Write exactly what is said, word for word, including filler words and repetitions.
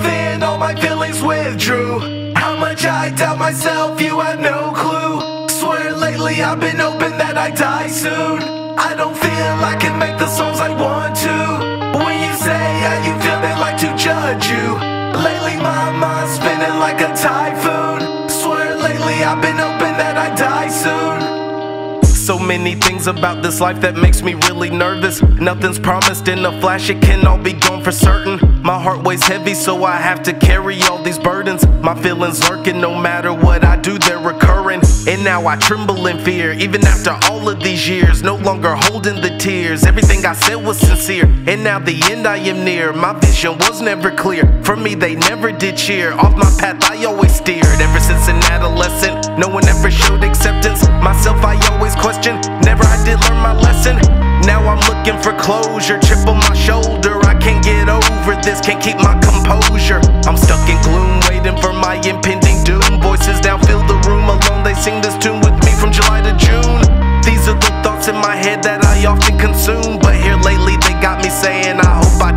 then all my feelings withdrew. How much I doubt myself, you have no clue. Swear lately I've been hoping that I die soon. I don't feel I can make the songs I want to. When you say how you feel, they like to judge you. Lately my mind's spinning like a typhoon. Swear lately I've been hoping that I die soon. So many things about this life that makes me really nervous. Nothing's promised in a flash, it can all be gone for certain. My heart weighs heavy, so I have to carry all these burdens. My feelings lurking, no matter what I do, they're recurring. And now I tremble in fear, even after all of these years. No longer holding the tears, everything I said was sincere. And now the end I am near, my vision was never clear. For me they never did cheer, off my path I always steered. Ever since an adolescent, no one ever showed acceptance. Myself I always questioned, never I did learn my lesson. Now I'm looking for closure, chip on my shoulder. I can't get over this, can't keep my composure. I'm stuck in gloom, waiting for my impending doom. Voices now fill the room alone, they sing this tune with me from July to June. These are the thoughts in my head that I often consume, but here lately they got me saying I hope I